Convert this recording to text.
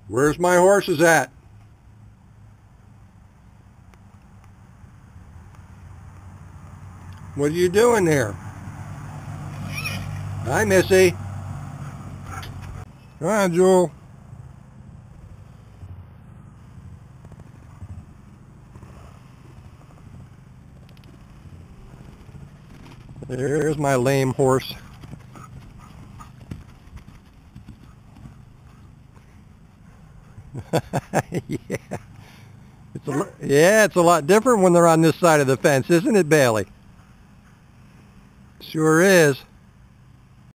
Where's my horses at? What are you doing there? Hi, Missy. Come on, Jewel. There's my lame horse. Yeah. It's a lot different when they're on this side of the fence, isn't it, Bailey? Sure is.